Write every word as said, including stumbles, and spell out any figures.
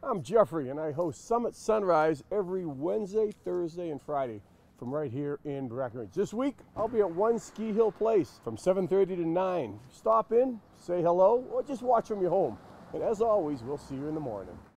I'm Jeffrey, and I host Summit Sunrise every Wednesday, Thursday, and Friday from right here in Breckenridge. This week, I'll be at one Ski Hill Place from seven thirty to nine. Stop in, say hello, or just watch from your home. And as always, we'll see you in the morning.